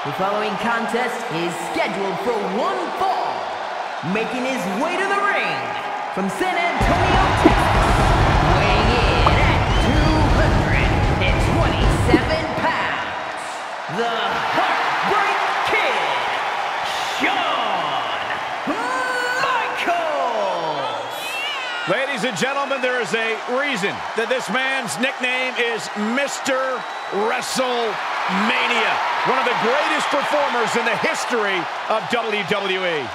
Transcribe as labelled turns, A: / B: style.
A: The following contest is scheduled for one fall. Making his way to the ring from San Antonio, Texas, weighing in at 227 pounds, the Heartbreak Kid, Shawn Michaels.
B: Ladies and gentlemen, there is a reason that this man's nickname is Mr. WrestleMania, one of the greatest performers in the history of WWE.